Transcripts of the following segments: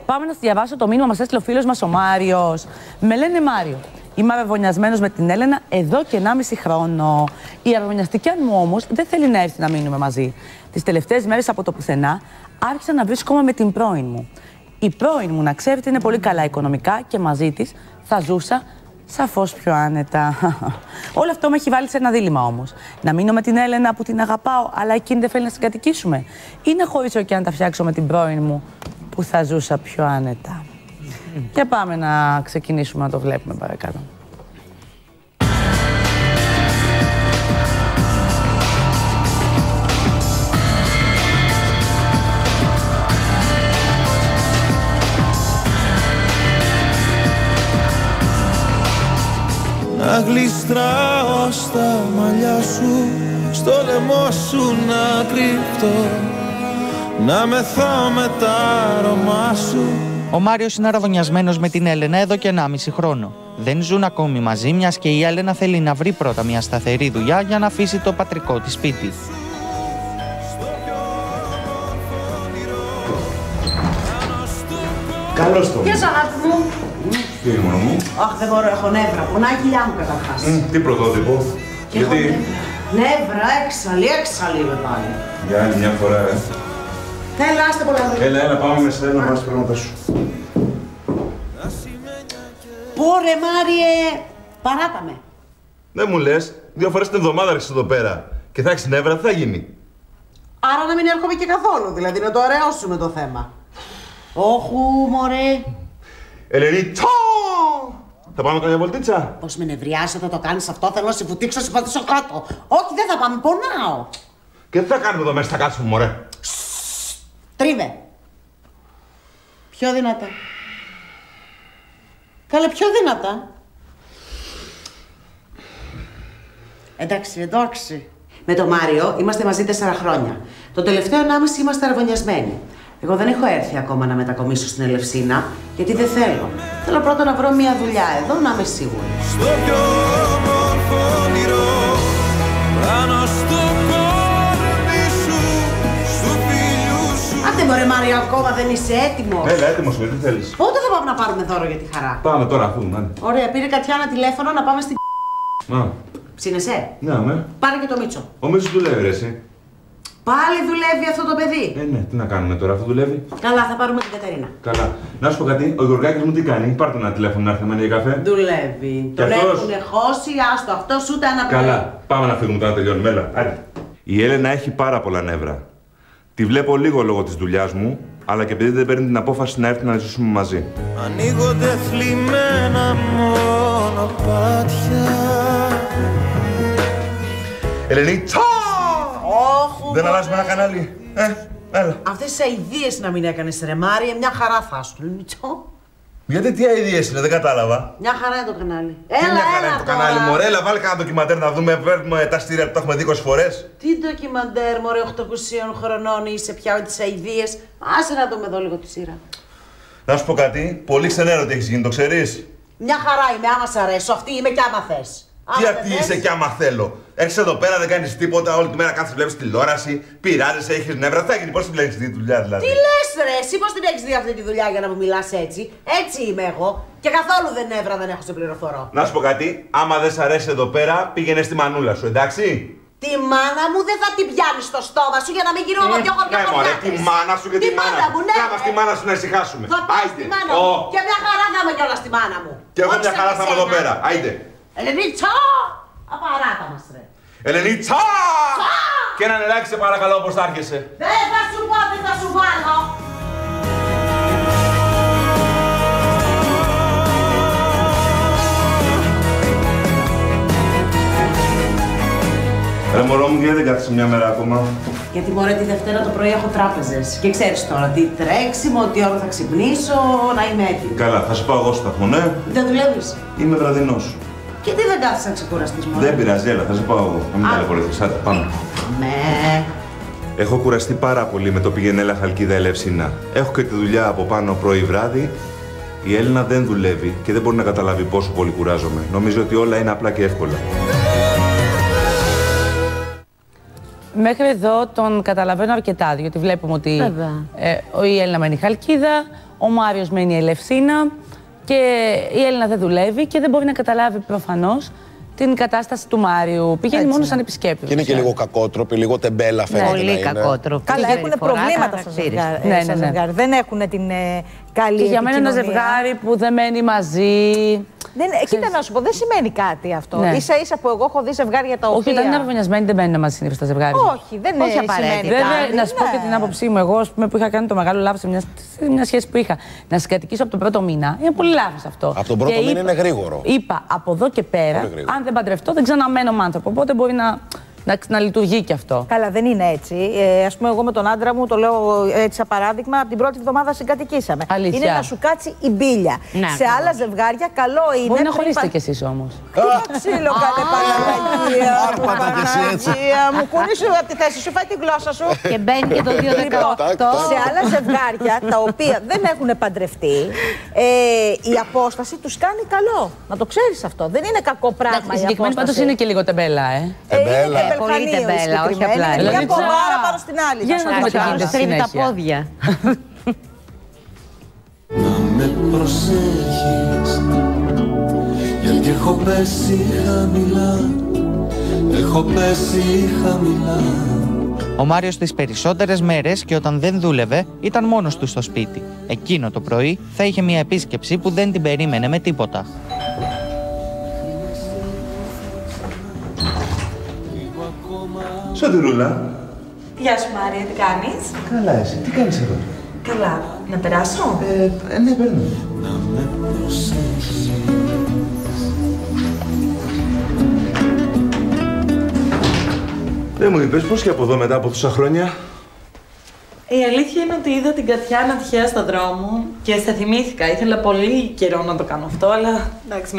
πάμε να διαβάσω το μήνυμα μας έστειλε ο φίλος μας ο Μάριος. Με λένε Μάριο. Είμαι αραβωνιασμένος με την Έλενα εδώ και 1,5 χρόνο. Η αραβωνιαστικιά μου όμως δεν θέλει να έρθει να μείνουμε μαζί. Τις τελευταίες μέρες από το πουθενά άρχισα να βρίσκομαι με την πρώην μου. Η πρώην μου, να ξέρετε, είναι πολύ καλά οικονομικά και μαζί της θα ζούσα σαφώς πιο άνετα. Όλο αυτό με έχει βάλει σε ένα δίλημμα όμως. Να μείνω με την Έλενα που την αγαπάω, αλλά εκείνη δεν θέλει να συγκατοικήσουμε. Ή να χωρίσω και να τα φτιάξω με την πρώην μου που θα ζούσα πιο άνετα. Και πάμε να ξεκινήσουμε να το βλέπουμε, παρακαλώ. Να γλιστράω στα μαλλιά σου, στο λαιμό σου να κρυφτώ, να μεθάω με τα αρώμα σου. Ο Μάριος είναι αραβωνιασμένος με την Έλενα εδώ και 1,5 χρόνο. Δεν ζουν ακόμη μαζί, μιας και η Έλενα θέλει να βρει πρώτα μια σταθερή δουλειά για να αφήσει το πατρικό της σπίτι. Καλώς το. Ποιος αγάπη μου? Τι είναι μόνο μου? Αχ, δεν μπορώ, έχω νεύρα. Πονάει η κοιλιά μου καταρχάς. Τι πρωτότυπο? Γιατί? Νεύρα, έξαλλη με πάλι. Για άλλη μια φορά, Έλα, άστε πολλά. Έλα, πάμε με σένα να πάρεις τα πράγματα σου. Πόρε, Μάριε, παράτα με. Δεν μου λες, 2 φορές την εβδομάδα έρχεσαι εδώ πέρα και θα έχεις νεύρα, τι θα γίνει? Άρα να μην έρχομαι και καθόλου, δηλαδή να το αραιώσουμε το θέμα. Όχου, μωρέ. Ελένη, θα πάμε καμιά βολτίτσα? Πώς με νευριάζει όταν το κάνεις αυτό, θέλω να σε βουτήξω, να σε πατήσω κάτω. Όχι, δεν θα πάμε, πονάω. Και τι θα κάνουμε εδώ μέσα, θα κάτσουμε, μωρέ? Τρίβε. Πιο δυνατά. Καλέ, πιο δυνατά. Εντάξει. Με τον Μάριο είμαστε μαζί 4 χρόνια. Το τελευταίο 1,5 είμαστε αραβωνιασμένοι. Εγώ δεν έχω έρθει ακόμα να μετακομίσω στην Ελευσίνα, γιατί δεν θέλω. Θέλω πρώτα να βρω μια δουλειά εδώ, να είμαι σίγουρη. Στο πιο όμορφο όνειρο, πάνω στο κόρμι σου, στου φίλου σου. Άντε μωρέ Μάριο, ακόμα δεν είσαι έτοιμος. Έλα, έτοιμος είμαι, τι θέλεις? Πότε θα πάμε να πάρουμε δώρο για τη χαρά? Πάμε τώρα, αφού, ναι. Ωραία, πήρε Κατιάνα τηλέφωνο να πάμε στην Ψήνεσαι? Ναι, με. Πάρε και το Μίτσο. Ο Μίτσος δουλεύει, ρε εσύ. Πάλι δουλεύει αυτό το παιδί. Ναι, τι να κάνουμε τώρα, αφού δουλεύει. Καλά, θα πάρουμε την Κατερίνα. Καλά. Να σου πω κάτι, ο Γιωργάκης μου τι κάνει? Πάρτε ένα τηλέφωνο να έρθει με για καφέ. Δουλεύει. Τον έχουν χώσει, άστο αυτός ούτε ένα παιδί. Καλά, πάμε να φύγουμε τώρα να τελειώνουμε. Έλα, άντε. Η Έλενα έχει πάρα πολλά νεύρα. Τη βλέπω λίγο λόγω της δουλειάς μου, αλλά και επειδή δεν παίρνει την απόφαση να έρθει να ζήσουμε μαζί. Ανοίγονται θλιμμένα μονοπάτια. Ελένη, δεν αλλάζουμε ένα κανάλι. Έλα. Αυτές τις αηδίες να μην έκανες ρε Μάρια, μια χαρά θα σου. Γιατί τι αηδίες είναι, δεν κατάλαβα. Μια χαρά είναι το κανάλι. Μια χαρά είναι το κανάλι, μωρέ. Έλα, βάλε κανένα ντοκιμαντέρ να δούμε τα στήρια που τα έχουμε δει 20 φορές. Τι ντοκιμαντέρ, μωρέ, 800 χρονών είσαι πια με τις αηδίες. Άσε να δούμε εδώ λίγο τη σειρά. Να σου πω κάτι, πολύ ξενέρωτη έχεις γίνει, το ξέρεις? Μια χαρά είμαι, άμα σ' αρέσω. Αυτή είμαι κι άμα θες. Τι αυτή είσαι κι άμα θέλω. Έρχεσαι εδώ πέρα, δεν κάνεις τίποτα, όλη τη μέρα κάθεσαι, βλέπεις τηλεόραση, πειράζεσαι, έχεις νεύρα. Τι θα γίνει, πώς την έχεις δει τη δουλειά δηλαδή? Τι λες ρε, εσύ πώς την έχεις δει αυτή τη δουλειά για να μου μιλάς έτσι? Έτσι είμαι εγώ. Και καθόλου δεν νεύρα δεν έχω σε πληροφορώ. Να σου πω κάτι, άμα δεν σ' αρέσει εδώ πέρα, πήγαινε στη μανούλα σου, εντάξει? Τη μάνα μου δεν θα την πιάνεις στο στόμα σου για να μην γυρνώ από δυο χωριά. Ναι, μωρέ, τη μάνα σου και τη μάνα μου. Ναι, κάμε στη μάνα σου να ησυχάσουμε. Θα πάω στη μάνα μου. Και μια χαρά θα είμαι κιόλας στη μάνα μου. Και εγώ μια χαρά θα είμαι εδώ πέρα. Άιντε. Ελενίτσα! Απαράτα μας ρε. Ελενίτσα! Και ένα νεράκι σε παρακαλώ όπως θα έρχεσαι. Δεν θα σου πω τι θα σου βάλω. Ρε μωρό μου, γιατί δεν κάθεσαι μια μέρα ακόμα? Γιατί μωρέ τη Δευτέρα το πρωί έχω τράπεζες. Και ξέρεις τώρα τι τρέξιμο, τι ώρα θα ξυπνήσω, να είμαι έτοιμη. Καλά, θα σε πάω εγώ στο σταθμό, ναι. Δεν δουλεύεις? Είμαι βραδινός. Και τι δεν κάθεσαι να ξεκουραστείς μωρέ? Δεν πειράζει, έλα, θα σε πάω εγώ. Να μην ταλαιπωρηθείς, άντε, πάμε. Ναι. Έχω κουραστεί πάρα πολύ με το Πηγενέλα Χαλκίδα Ελευσίνα. Έχω και τη δουλειά από πάνω πρωί βράδυ. Η Έλληνα δεν δουλεύει και δεν μπορεί να καταλάβει πόσο πολύ κουράζομαι. Νομίζω ότι όλα είναι απλά και εύκολα. Μέχρι εδώ τον καταλαβαίνω αρκετά, γιατί βλέπουμε ότι η Έλληνα μένει Χαλκίδα, ο Μάριος μένει Ελευσίνα και η Έλληνα δεν δουλεύει και δεν μπορεί να καταλάβει προφανώς την κατάσταση του Μάριου. Πηγαίνει μόνο σαν επισκέπτη. Και είναι και λίγο κακότροπη, λίγο τεμπέλα φαίνεται. Πολύ κακότροπη. Καλά, έχουν προβλήματα στα ζευγάρι. Δεν έχουν την καλή και για μένα ένα ζευγάρι που δεν μένει μαζί. Κοίτα να σου πω, δεν σημαίνει κάτι αυτό. Ναι. Ίσα-ίσα που εγώ έχω δει ζευγάρια τα οποία. Όχι, όταν είναι αραβωνιασμένοι δεν μένουν μαζί συνήθως τα ζευγάρια. Όχι, δεν είναι απαραίτητα. Να σου πω και την άποψή μου. Εγώ που είχα κάνει το μεγάλο λάθος σε μια σχέση που είχα να συγκατοικήσω από τον πρώτο μήνα. Είναι πολύ λάθος αυτό. Από τον πρώτο μήνα είναι γρήγορο. Είπα από εδώ και πέρα, αν δεν παντρευτώ, δεν ξαναμένω με άνθρωπο. Οπότε μπορεί να λειτουργεί και αυτό. Καλά, δεν είναι έτσι. Ας πούμε, εγώ με τον άντρα μου, το λέω έτσι σαν παράδειγμα, από την πρώτη εβδομάδα συγκατοικήσαμε. Αλήθεια. Είναι να σου κάτσει η μπίλια. Σε άλλα ζευγάρια, καλό είναι. Μπορεί να χωρίσετε κι εσείς όμως. Τι ξύλο κάνε, Παναγία. Άρπατα κι εσύ έτσι. Μου κουνήσου από τη θέση σου, φάει τη γλώσσα σου. Και μπαίνει και το 218. Σε άλλα ζευγάρια, τα οποία δεν έχουν παντρευτεί, η απόσταση τους κάνει καλό. Να το ξέρεις αυτό. Δεν είναι κακό πράγμα. Η συγκεκριμένη πάντως είναι και λίγο τεμπέλα, Τεμπέλα. Πολύ τεμπέλα, όχι απλά. Μια ποδάρα πάνω στην άλλη. Για να δούμε τι γίνεται Στρίβει τα πόδια. Να με προσέχεις, γιατί έχω πέσει χαμηλά. Έχω πέσει χαμηλά. Ο Μάριος τις περισσότερες μέρες και όταν δεν δούλευε ήταν μόνος του στο σπίτι. Εκείνο το πρωί θα είχε μια επίσκεψη που δεν την περίμενε με τίποτα. Σωτηρούλα. Γεια σου Μάρια, τι κάνεις? Καλά εσύ, τι κάνεις εδώ? Καλά, να περάσω? Ναι, παίρνω. Δεν μου είπες πώς και από εδώ μετά από τόσα χρόνια? Η αλήθεια είναι ότι είδα την Κατιάνα τυχαία στον δρόμο και σε θυμήθηκα. Ήθελα πολύ καιρό να το κάνω αυτό, αλλά εντάξει,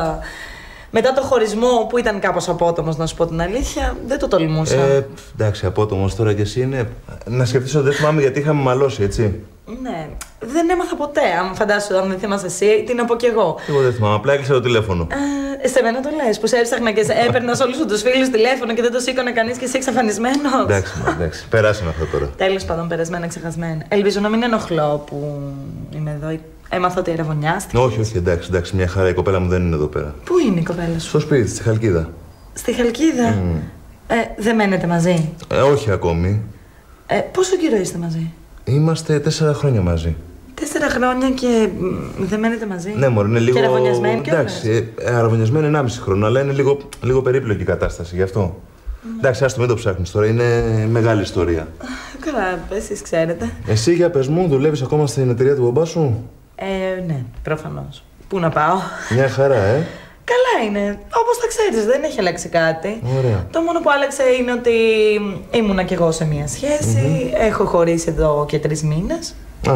μετά το χωρισμό που ήταν κάπως απότομος, να σου πω την αλήθεια, δεν το τολμούσα. Εντάξει, απότομος τώρα κι εσύ είναι. Να σκεφτείς ότι δεν θυμάμαι γιατί είχαμε μαλώσει, έτσι. Ναι, δεν έμαθα ποτέ. Αν φαντάσου, αν δεν θυμάσαι εσύ, τι να πω κι εγώ. Εγώ δεν θυμάμαι, απλά έκλεισα το τηλέφωνο. Σε μένα το λες, που σε έψαχνα και έπαιρνα όλους τους φίλους τηλέφωνο και δεν το σήκωνε κανείς και εσύ εξαφανισμένος. Εντάξει, περάσαμε αυτό τώρα. Τέλος πάντων, περασμένα, ξεχασμένα. Ελπίζω να μην ενοχλώ που είμαι εδώ. Έμαθα ότι αραβωνιάστηκες. Όχι, εντάξει, μια χαρά. Η κοπέλα μου δεν είναι εδώ πέρα. Πού είναι η κοπέλα σου? Στο σπίτι, στη Χαλκίδα. Στη Χαλκίδα? Δεν μένετε μαζί? Όχι ακόμη. Πόσο καιρό είστε μαζί? Είμαστε 4 χρόνια μαζί. 4 χρόνια και δεν μένετε μαζί? Ναι, μωρέ, είναι λίγο. Και αραβωνιασμένοι και εντάξει, αραβωνιασμένοι 1,5 χρόνο, αλλά είναι λίγο περίπλοκη η κατάσταση γι' αυτό. Εντάξει, άστο, μην το ψάχνεις τώρα, είναι μεγάλη ιστορία. Καλά, εσείς ξέρετε. Εσύ για πες μου, δουλεύεις ακόμα στην εταιρεία του μπαμπά σου? Ναι, προφανώς. Πού να πάω? Μια χαρά, Καλά είναι. Όπως τα ξέρεις, δεν έχει αλλάξει κάτι. Ωραία. Το μόνο που άλλαξε είναι ότι ήμουνα κι εγώ σε μια σχέση. Έχω χωρίσει εδώ και 3 μήνες.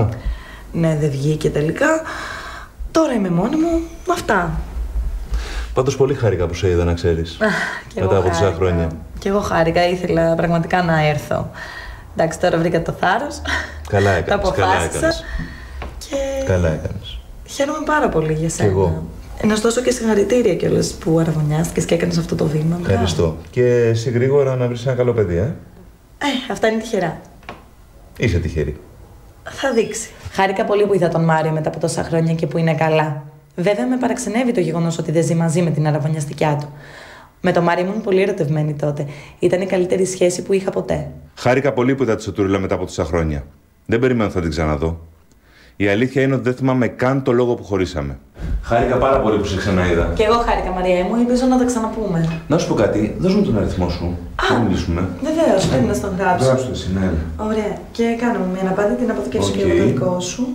Ναι, δεν βγήκε τελικά. Τώρα είμαι μόνη μου. Αυτά. Πάντως πολύ χάρηκα που σε είδα, να ξέρεις. Μετά από τόσα χρόνια. Κι εγώ χάρηκα, ήθελα πραγματικά να έρθω. Εντάξει, τώρα βρήκα το θάρρος. Καλά έκανες. Τα αποφάσισα. Καλά έκανες. Χαίρομαι πάρα πολύ για σένα. Κι εγώ. Να σου δώσω και συγχαρητήρια κιόλας που αραβωνιάστηκες και έκανες αυτό το βήμα. Ευχαριστώ. Και εσύ γρήγορα να βρεις ένα καλό παιδί, αυτά είναι τυχερά. Είσαι τυχερή. Θα δείξει. Χάρηκα πολύ που είδα τον Μάριο μετά από τόσα χρόνια και που είναι καλά. Βέβαια, με παραξενεύει το γεγονός ότι δεν ζει μαζί με την αραβωνιαστικιά του. Με τον Μάριο ήμουν πολύ ερωτευμένη τότε. Ήταν η καλύτερη σχέση που είχα ποτέ. Χάρηκα πολύ που είδα τη Σωτηρούλα μετά από τόσα χρόνια. Δεν περιμένω θα την ξαναδώ. Η αλήθεια είναι ότι δεν θυμάμαι καν το λόγο που χωρίσαμε. Χάρηκα πάρα πολύ που σε ξαναείδα. Και εγώ χάρηκα, Μαρία μου, ελπίζω να τα ξαναπούμε. Να σου πω κάτι, δώσ' μου τον αριθμό σου. Θα μιλήσουμε. Βεβαίως, πρέπει να στον γράψω. Γράψτε εσύ, ναι. Ωραία. Και κάνουμε μια αναπάντη, την αποθηκεύσω και εγώ το δικό σου.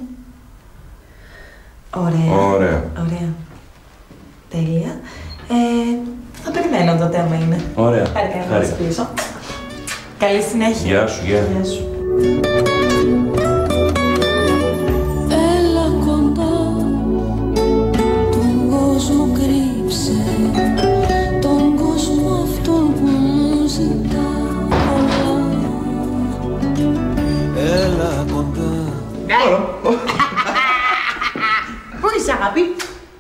Ωραία. Τέλεια. Θα περιμένω τότε άμα είναι. Ωραία. Χάρηκα να σας κλείσω. Καλή συνέχεια. Γεια σου, Γεια σου. Πού είσαι, αγάπη?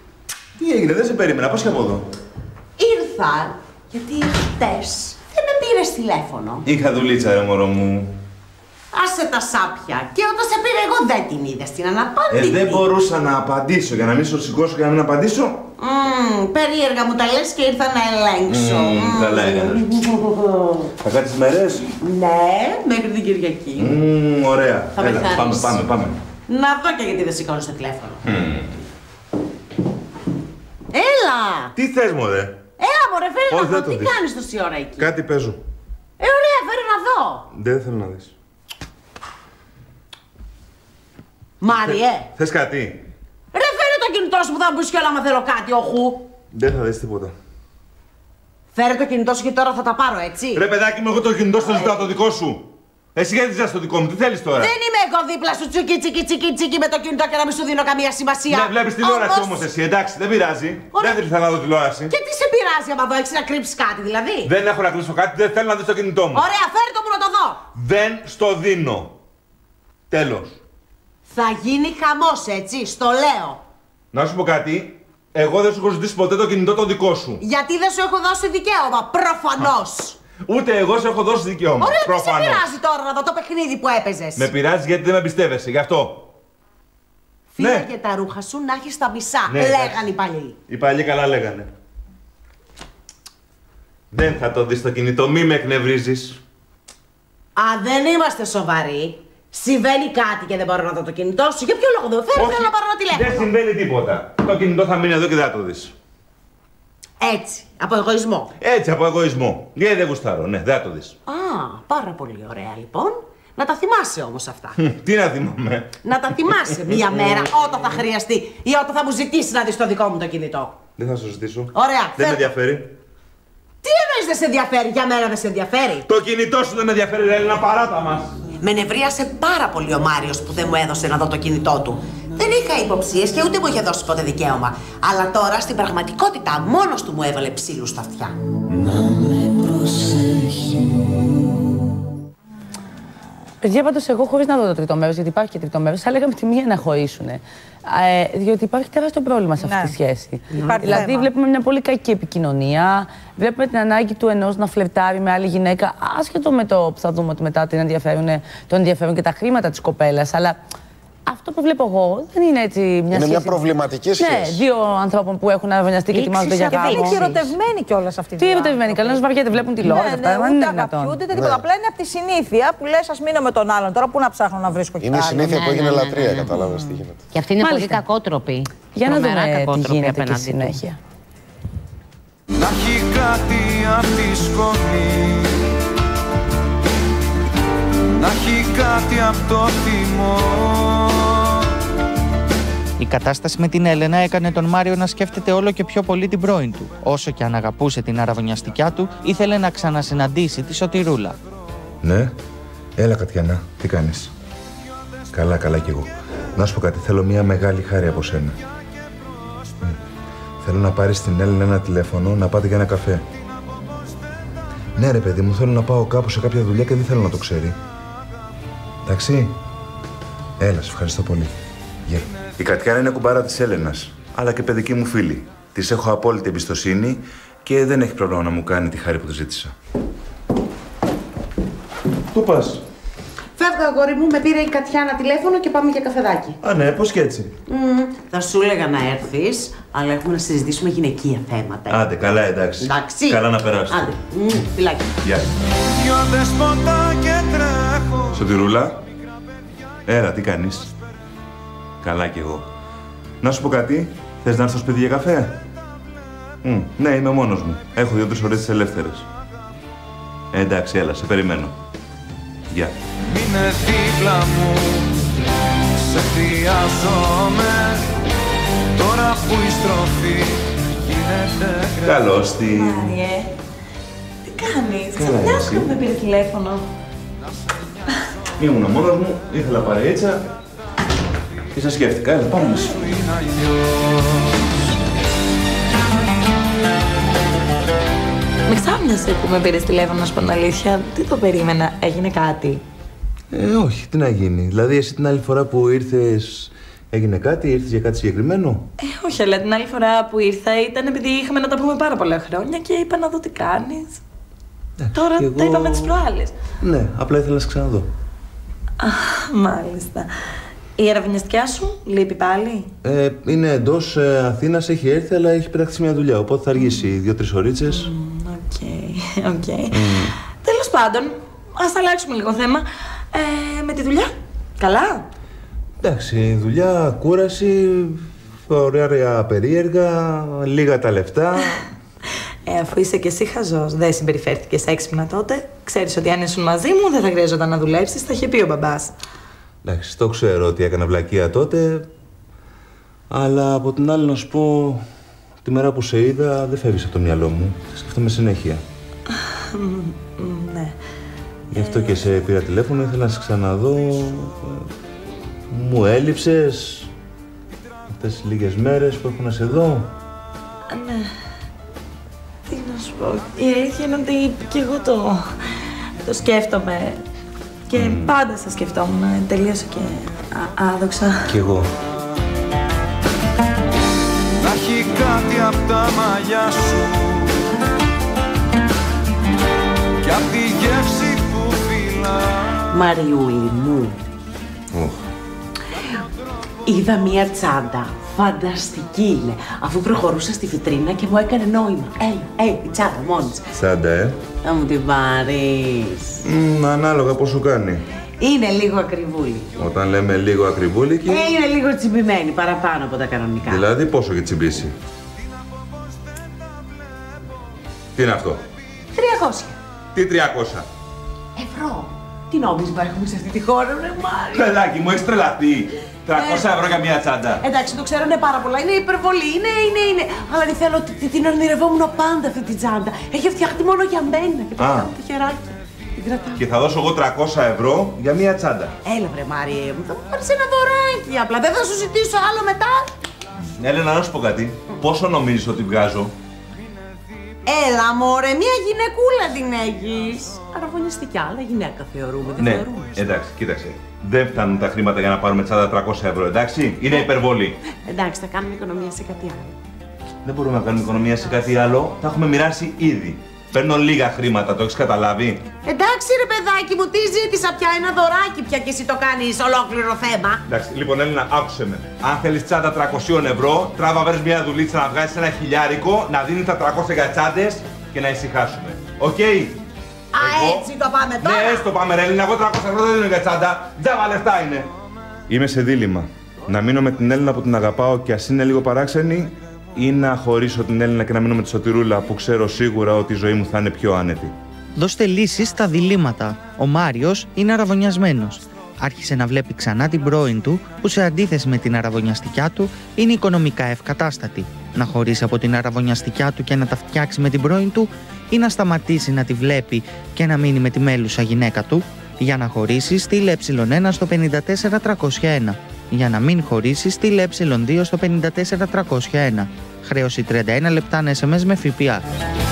Τι έγινε, δεν σε περίμενα, πώς και από εδώ? Ήρθα γιατί χτες δεν με πήρε πήρες τηλέφωνο? Είχα δουλίτσα, ρε μωρό μου. Άσε τα σάπια. Και όταν σε πήρε εγώ δεν την είδες την αναπάντητη. Δεν μπορούσα να απαντήσω. Για να μην σου σηκώσω και να μην απαντήσω. Περίεργα μου τα λες και ήρθα να ελέγξω. Καλά έκανες. Θα κάτσεις μέρες? Ναι, μέχρι την Κυριακή. Ωραία. Θα με χαρίσεις. Πάμε. Να δω και γιατί δεν σηκώνεις το τηλέφωνο. Έλα! Τι θες, μωρέ? Έλα, μωρέ, φέρε Όχι, να δω. δεν το Τι δεις. κάνεις τόση ώρα εκεί? Κάτι παίζω. Ωραία, φέρε να δω. Δεν θέλω να δεις. Μάριε. Θες κάτι? Ρε, φέρε το κινητό σου που θα μου πεις κι όλα άμα θέλω κάτι, όχου. Δεν θα δεις τίποτα. Φέρε το κινητό σου και τώρα θα τα πάρω, έτσι. Ρε παιδάκι μου, εγώ το κινητό σου ζητάω το δικό σου. Εσύ γιατί ζητάς το δικό μου, τι θέλεις τώρα? Δεν είμαι εγώ δίπλα σου τσίκι με το κινητό και να μην σου δίνω καμία σημασία. Ναι, βλέπεις τηλεόραση όμως εσύ, εντάξει, δεν πειράζει. Δεν ήθελα να δω τηλεόραση. Και τι σε πειράζει άμα δω, έχεις να κρύψεις κάτι δηλαδή? Δεν έχω να κρύψω κάτι, δεν θέλω να δεις το κινητό μου. Ωραία, φέρε το μου να το δω. Δεν στο δίνω. Τέλος. Θα γίνει χαμός, έτσι, στο λέω. Να σου πω κάτι, εγώ δεν σου έχω ζητήσει ποτέ το κινητό το δικό σου. Γιατί δεν σου έχω δώσει δικαίωμα, προφανώς. Ούτε εγώ σε έχω δώσει δικαίωμα. Ωραία, προφανώς. τι σε πειράζει τώρα να δω το παιχνίδι που έπαιζες? Με πειράζει γιατί δεν με εμπιστεύεσαι, γι' αυτό. Φύλαγε τα ρούχα σου να έχεις τα μισά, Ναι, λέγανε οι παλιοί. Οι παλιοί καλά λέγανε. Δεν θα το δεις το κινητό, μη με εκνευρίζεις. Α, δεν είμαστε σοβαροί. Συμβαίνει κάτι και δεν μπορώ να δω το κινητό σου. Για ποιο λόγο δεν θέλω να πάρω ένα τηλέφωνο. Δεν συμβαίνει τίποτα. Το κινητό θα μείνει εδώ και δεν θα το δεις. Έτσι, από εγωισμό. Έτσι, από εγωισμό. Γιατί δεν γουστάρω, ναι, δεν θα το δεις. Α, πάρα πολύ ωραία λοιπόν. Να τα θυμάσαι όμως αυτά. Τι να θυμάμαι. Να τα θυμάσαι μία μέρα όταν θα χρειαστεί ή όταν θα μου ζητήσει να δεις το δικό μου το κινητό. Δεν θα σου ζητήσω. Ωραία, Δεν με φέρ' το. ενδιαφέρει. Τι εννοείς δεν σε ενδιαφέρει, για μένα δεν σε ενδιαφέρει. Το κινητό σου δεν με ενδιαφέρει, ρε Έλληνα, παράτα μας. Με νευρίασε πάρα πολύ ο Μάριος που δεν μου έδωσε να δω το κινητό του. Δεν είχα υποψίες και ούτε μου είχε δώσει ποτέ δικαίωμα. Αλλά τώρα στην πραγματικότητα μόνος του μου έβαλε ψήλους στα αυτιά. Παιδιά, πάντως εγώ χωρίς να δω το τρίτο μέρος, γιατί υπάρχει και τρίτο μέρος, θα λέγαμε τη μία να χωρίσουνε. Διότι υπάρχει τεράστιο πρόβλημα σε αυτή τη σχέση. Δηλαδή, θέμα. Βλέπουμε μια πολύ κακή επικοινωνία, βλέπουμε την ανάγκη του ενός να φλερτάρει με άλλη γυναίκα, άσχετο με το που θα δούμε ότι μετά την ενδιαφέρουν και τα χρήματα της κοπέλας. Αλλά αυτό που βλέπω εγώ δεν είναι έτσι μια σχέση. Είναι μια προβληματική σχέση. Ναι, δύο ανθρώπων που έχουν αραβωνιαστεί και ετοιμάζονται για γάμο. Είναι και ερωτευμένοι κιόλας αυτή τη στιγμή. Τι ερωτευμένοι, καλά, να βαριέται, βλέπουν τηλεόραση. Ναι, ούτε αγαπιούνται, τίποτα. Απλά είναι από τη συνήθεια που λες, ας μείνω με τον άλλον. Τώρα πού να ψάχνω να βρίσκω Είναι η συνήθεια που έγινε λατρεία, κατάλαβες τι γίνεται. Και αυτή είναι πολύ κακότροπη. Για να δούμε τι γίνεται και στη συνέχεια. Να έχει κάτι απ' τη σκόνη, να έχει κάτι απ' το θυμό. Η κατάσταση με την Έλενα έκανε τον Μάριο να σκέφτεται όλο και πιο πολύ την πρώην του. Όσο και αν αγαπούσε την αραβωνιαστικιά του, ήθελε να ξανασυναντήσει τη Σωτηρούλα. Ναι, έλα Κατιανά, τι κάνεις? Καλά, καλά κι εγώ. Να σου πω κάτι, θέλω μια μεγάλη χάρη από σένα. Θέλω να πάρεις την Έλενα ένα τηλέφωνο, να πάτε για ένα καφέ. Ναι ρε παιδί μου, θέλω να πάω κάπου σε κάποια δουλειά και δεν θέλω να το ξέρει. Εντάξει. Έλα, σε ευχαριστώ πολύ. Γεια. Η Κατιάνα είναι κουμπάρα της Έλενας, αλλά και παιδική μου φίλη. Της έχω απόλυτη εμπιστοσύνη και δεν έχει πρόβλημα να μου κάνει τη χάρη που του ζήτησα. Πού πας? Φεύγω, αγόρι μου, με πήρε η Κατιάνα τηλέφωνο και πάμε για καφεδάκι. Α, ναι, πώς και έτσι. Θα σου έλεγα να έρθεις, αλλά έχουμε να συζητήσουμε γυναικεία θέματα. Άντε, καλά, εντάξει. Εντάξει. Καλά να περάσετε. Άντε, φιλάκι. Γεια. Σωτηρούλα, έλα, τι κάνεις? Καλά κι εγώ. Να σου πω κάτι, θες να έρθω στο σπίτι για καφέ? Ναι, είμαι μόνος μου. Έχω 2-3 ώρες τις ελεύθερες. Εντάξει, έλα, σε περιμένω. Γεια. Μείνε δίπλα μου, σε χρειάζομαι. Τώρα που η στροφή γίνεται κρεβάτι. Καλώς τη... Μάριε, τι κάνεις? Ξαφνιάστηκα που με πήρε τηλέφωνο. Ήμουνα μόνος μου, ήθελα παρείτσα και σας σκέφτηκα. Έλα, πάμε μέσα. Με ξάφνιασε που με πήρες τηλέφωνο, να σου πω την αλήθεια. Τι το περίμενα, έγινε κάτι? Όχι, τι να γίνει. Δηλαδή, εσύ την άλλη φορά που ήρθες, έγινε κάτι, ήρθες για κάτι συγκεκριμένο? Όχι, αλλά την άλλη φορά που ήρθα ήταν επειδή είχαμε να τα πούμε πάρα πολλά χρόνια και είπα να δω τι κάνεις. Τώρα τα είπαμε τις προάλλες. Ναι, απλά ήθελα να σε ξαναδώ. Μάλιστα. Η αραβωνιαστικιά σου λείπει πάλι? Είναι εντός Αθήνας, έχει έρθει, αλλά έχει πεταχτεί μια δουλειά. Οπότε θα αργήσει 2-3 ωρίτσες. Οκ. Τέλος πάντων, ας αλλάξουμε λίγο θέμα. Με τη δουλειά, καλά? Εντάξει, δουλειά, κούραση, ωραία περίεργα, λίγα τα λεφτά. Αφού είσαι και εσύ χαζός, δεν συμπεριφέρθηκες έξυπνα τότε, ξέρεις ότι αν ήσουν μαζί μου δεν θα χρειαζόταν να δουλέψεις, θα είχε πει ο μπαμπάς. Εντάξει, το ξέρω ότι έκανα βλακεία τότε, αλλά από την άλλη να σου πω, τη μέρα που σε είδα δεν φεύγεις από το μυαλό μου, θα σκέφτομαι συνέχεια. Ναι. Γι' αυτό και σε πήρα τηλέφωνο, ήθελα να σε ξαναδώ. Μου έλειψες αυτές τις λίγες μέρες που έχω να σε δω. Ναι. Τι να σου πω, η αλήθεια είναι ότι και εγώ το σκέφτομαι. Και πάντα σας σκεφτόμουν, τελείωσε και άδοξα. Κι εγώ. Να έχει κάτι απ' τα μαλλιά σου κι απ' τη γεύση που φυλά. Μαριούλη μου, είδα μία τσάντα. Φανταστική είναι. Αφού προχωρούσα στη βιτρίνα και μου έκανε νόημα. Η τσάντα μόνη της. Τσάντα, Θα μου την πάρεις? Ανάλογα πώς σου κάνει. Είναι λίγο ακριβούλη. Όταν λέμε λίγο ακριβούλικη. Είναι λίγο τσιμπημένη, παραπάνω από τα κανονικά. Δηλαδή πόσο έχει τσιμπήσει? Τι είναι αυτό? 300. Τι 300? Ευρώ. Τι νόμιζες που έχουμε σε αυτή τη χώρα, ρε Μάριο? Παιδάκι μου, έχεις τρελαθεί. 300 ευρώ για μια τσάντα. Εντάξει, το ξέρω, είναι πάρα πολλά. Είναι υπερβολή. Είναι. Αλλά τι θέλω, την ονειρευόμουν πάντα αυτή την τσάντα. Έχει φτιαχτεί μόνο για μένα. Και το κάνω το χεράκι. Την κρατάω. Και θα δώσω εγώ 300 ευρώ για μια τσάντα. Έλα, βρε Μάριε μου, θα μου πάρεις ένα δωράκι. Απλά δεν θα σου ζητήσω άλλο μετά. Έλενα, να σου πω κάτι. Πόσο νομίζεις ότι βγάζω? Έλα, μωρέ, μια γυναικούλα την έχεις. Αραβωνιαστικιά, αλλά γυναίκα θεωρούμε. Δεν θεωρούμε. Εντάξει, κοίταξε. Δεν φτάνουν τα χρήματα για να πάρουμε τσάντα 300 ευρώ, εντάξει. Είναι υπερβολή. Εντάξει, θα κάνουμε οικονομία σε κάτι άλλο. Δεν μπορούμε να κάνουμε οικονομία σε κάτι άλλο. Τα έχουμε μοιράσει ήδη. Παίρνω λίγα χρήματα, το έχεις καταλάβει? Εντάξει, ρε παιδάκι μου, τι ζήτησα πια, ένα δωράκι πια και εσύ το κάνεις ολόκληρο θέμα. Εντάξει, λοιπόν, Έλληνα, άκουσε με. Αν θέλεις τσάντα 300 ευρώ, τράβα βρες μια δουλίτσα να βγάζεις ένα χιλιάρικο, να δίνεις τα 300 για τσάντες και να ησυχάσουμε. Οκ? Έτσι το πάμε τώρα. Ναι, έτσι το πάμε, ρε Έλληνα. Εγώ 300 ευρώ δεν δίνω για τσάντα. Τζάμπα λεφτά είναι. Είμαι σε δίλημμα. Να μείνω με την Έλληνα που την αγαπάω και ας είναι λίγο παράξενη, ή να χωρίσω την Έλληνα και να μείνω με τη Σωτηρούλα που ξέρω σίγουρα ότι η ζωή μου θα είναι πιο άνετη. Δώστε λύσεις στα διλήμματα. Ο Μάριος είναι αραβωνιασμένος. Άρχισε να βλέπει ξανά την πρώην του, που σε αντίθεση με την αραβωνιαστικιά του είναι οικονομικά ευκατάστατη. Να χωρίσει από την αραβωνιαστικιά του και να τα φτιάξει με την πρώην του, ή να σταματήσει να τη βλέπει και να μείνει με τη μέλουσα γυναίκα του. Για να χωρίσει, στείλε ε1 στο 54301. Για να μην χωρίσει, στείλε ε2 στο 54301. Χρέωση 31 λεπτά SMS με ΦΠΑ.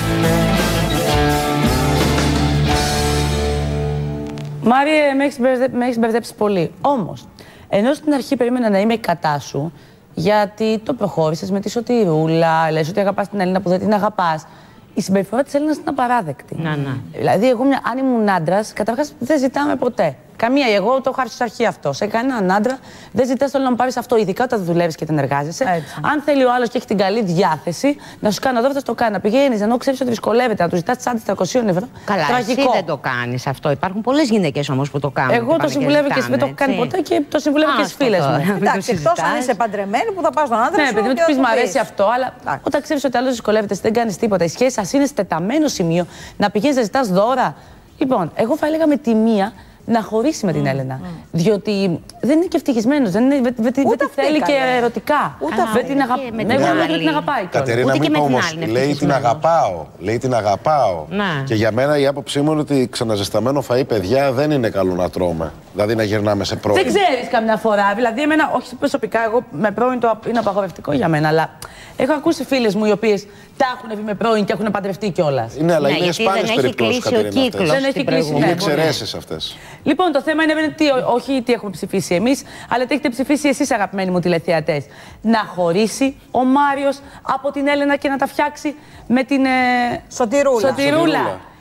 Μάριε, με έχεις μπερδέψει πολύ. Όμως, ενώ στην αρχή περίμενα να είμαι κατά σου, γιατί το προχώρησες με τη Σωτηρούλα, λες ότι αγαπάς την Έλληνα που δεν την αγαπάς, η συμπεριφορά της Έλληνας είναι απαράδεκτη. Δηλαδή, εγώ αν ήμουν άντρας, καταρχάς δεν ζητάμε ποτέ. Καμία, εγώ το έχω στην αρχή αυτό. Σε κανέναν άντρα δεν ζητάς να μου πάρεις αυτό, ειδικά όταν δουλεύεις και την εργάζεσαι. Αν θέλει ο άλλος και έχει την καλή διάθεση να σου κάνει δώρο, θα το κάνει. Να πηγαίνεις ενώ ξέρεις ότι δυσκολεύεται, να του ζητάς τσάντες 300 ευρώ. Καλά, τραγικό. εσύ δεν το κάνεις αυτό. Υπάρχουν πολλές γυναίκες όμως που το κάνουν. Εγώ το συμβουλεύω και εσύ δεν το έχω κάνει ποτέ και το συμβουλεύω και στις φίλες μου. Εντάξει, εκτός αν είσαι παντρεμένη που θα πας στον άντρα σου. Ναι, παιδί μου, του πεις μ' αρέσει αυτό, αλλά όταν ξέρεις ότι άλλος δυσκολεύεται, δεν κάνεις τίποτα. Η σχέση σας είναι στεταμένο σημείο να πηγαίνεις να ζητάς δώρα. Λοιπόν, εγώ θα έλεγα με τη μία να χωρίσει με την Έλενα. Διότι δεν είναι και ευτυχισμένος, δεν τη θέλει και ερωτικά. Δεν την αγαπάει. Κατερίνα, μην πω όμως, λέει την αγαπάω. Λέει την αγαπάω. Και για μένα η άποψή μου είναι ότι ξαναζεσταμένο φαΐ, παιδιά, δεν είναι καλό να τρώμε. Δηλαδή να γυρνάμε σε πρώην. Δεν ξέρεις καμιά φορά. Δηλαδή, εμένα, όχι προσωπικά, εγώ με πρώην το είναι απαγορευτικό για μένα, αλλά έχω ακούσει φίλες μου οι οποίες τα έχουν βγει με πρώην και έχουν παντρευτεί κιόλας. Ναι, αλλά είναι σπάνιες περιπτώσεις, Κατερίνα. Δεν έχει κλείσει. Είναι εξαιρέσεις αυτές. Λοιπόν, το θέμα είναι όχι τι έχουμε ψηφίσει εμείς, αλλά τι έχετε ψηφίσει εσείς, αγαπημένοι μου τηλεθεατές. Να χωρίσει ο Μάριος από την Έλενα και να τα φτιάξει με την Σωτηρούλα.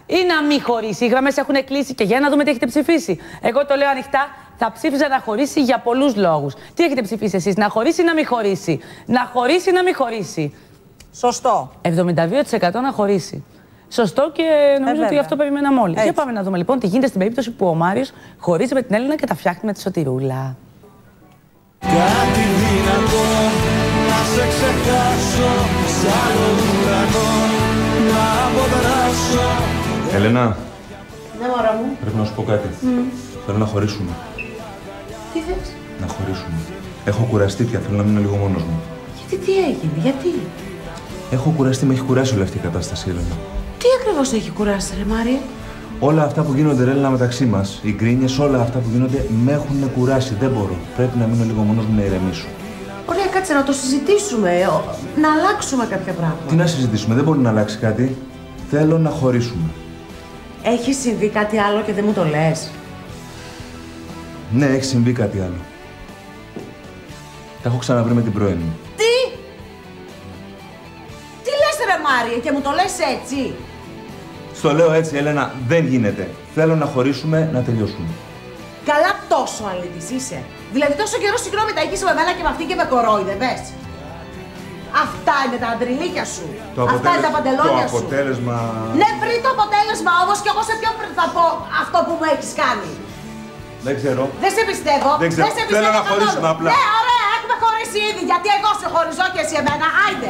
ή να μην χωρίσει. Οι γραμμές έχουν κλείσει και για να δούμε τι έχετε ψηφίσει. Εγώ το λέω ανοιχτά. Θα ψήφιζα να χωρίσει για πολλούς λόγους. Τι έχετε ψηφίσει εσείς, να χωρίσει ή να μην χωρίσει? Να χωρίσει ή να μην χωρίσει? Σωστό. 72% να χωρίσει. Σωστό και νομίζω ότι αυτό περιμέναμε όλοι. Για πάμε να δούμε λοιπόν τι γίνεται στην περίπτωση που ο Μάριος χωρίζει με την Έλληνα και τα φτιάχνει με τη Σωτηρούλα. Κάτι δυνατό να σε ξεχάσω, σαν ουρανό να αποδράσω. Έλενα. Ναι, μωρά μου. Πρέπει να σου πω κάτι. Θέλω να χωρίσουμε. Τι θες? Να χωρίσουμε. Έχω κουραστεί πια, θέλω να μείνω λίγο μόνος μου. Τι έγινε, γιατί? Έχω κουραστεί, με έχει κουράσει όλη αυτή η κατάσταση, Έλενα. Τι ακριβώς έχει κουράσει, ρε Μάρια? Όλα αυτά που γίνονται, Έλενα, μεταξύ μας, οι γκρίνιες, όλα αυτά που γίνονται, με έχουν κουράσει. Δεν μπορώ. Πρέπει να μείνω λίγο μόνος μου, να ηρεμήσω. Ωραία, κάτσε να το συζητήσουμε, να αλλάξουμε κάποια πράγματα. Τι να συζητήσουμε, δεν μπορεί να αλλάξει κάτι. Θέλω να χωρίσουμε. Έχει συμβεί κάτι άλλο και δεν μου το λες? Ναι, έχει συμβεί κάτι άλλο. Τα έχω ξαναβρει με την πρώην μου. Τι λες, ρε Μάρια, και μου το λες έτσι? Στο λέω έτσι, Έλενα, δεν γίνεται. Θέλω να χωρίσουμε, να τελειώσουμε. Καλά τόσο αλήτης είσαι. Δηλαδή τόσο καιρό συγγνώμη τα έχεις με εμένα και με αυτή και με κορόιδευες. Αυτά είναι τα αντριλίκια σου. Αυτά είναι τα παντελόνια σου. Το αποτέλεσμα... Ναι, πριν το αποτέλεσμα όμως και εγώ σε ποιον θα πω αυτό που μου έχεις κάνει? Δεν ξέρω. Δεν σε πιστεύω. Δεν ξέρω. Θέλω να χωρίσουμε απλά. Ναι, ωραία, έχουμε χωρίσει ήδη. Γιατί εγώ σε χωριζώ και εσύ εμένα. Άιντε.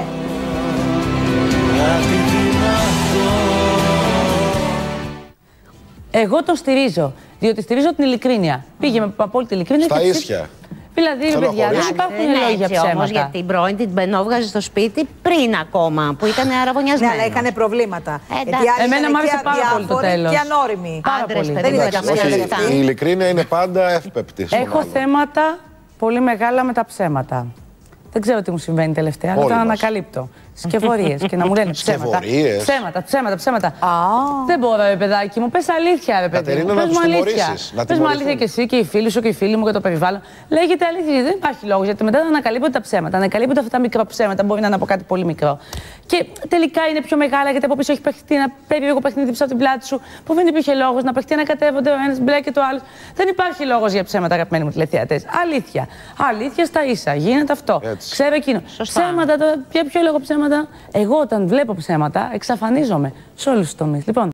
Εγώ το στηρίζω. Διότι στηρίζω την ειλικρίνεια. Πήγε με απόλυτη ειλικρίνεια. Στα ίσια. Δηλαδή, παιδιά, δεν υπάρχουν λόγια ψέματα. Όμως, γιατί την πρώην την μπαινόβγαζε στο σπίτι πριν ακόμα, που ήταν αραβωνιασμένη. Ναι, αλλά είχαν προβλήματα. Εμένα μου άρεσε πάρα πολύ το τέλος. Και ανώριμοι. Άντρες, Δεν είναι η ειλικρίνεια είναι πάντα εύπεπτη. Έχω θέματα πολύ μεγάλα με τα ψέματα. Δεν ξέρω τι μου συμβαίνει τελευταία, αλλά τα ανακαλύπτω. Σκευωρίες και να μου λένε ψέματα. Ψέματα. Δεν μπορώ, ρε παιδάκι μου, πες αλήθεια, ρε παιδί μου. Πες μου αλήθεια. Πες μου αλήθεια και εσύ και οι φίλοι σου και οι φίλοι μου και το περιβάλλον. Λέγεται αλήθεια, δεν υπάρχει λόγος, γιατί μετά ανακαλύπτονται τα ψέματα. Ανακαλύπτονται αυτά τα μικροψέματα, μπορεί να είναι από κάτι πολύ μικρό. Και τελικά είναι πιο μεγάλα, γιατί από πίσω έχει παιχτεί ένα περίεργο παιχνίδι πίσω από την πλάτη σου, που δεν υπήρχε λόγος να παιχτεί, να κατέβονται ο ένας μπλε και το άλλο. Δεν υπάρχει λόγος για ψέματα, αγαπημένοι μου τηλεθεατές. Αλήθεια. Αλήθεια στα ίσα. Γίνεται αυτό. Ξέρω εκείνο. Ψέματα τώρα, για ποιο λόγο ψέματα? Εγώ όταν βλέπω ψέματα εξαφανίζομαι σε όλους τους τομείς. Λοιπόν,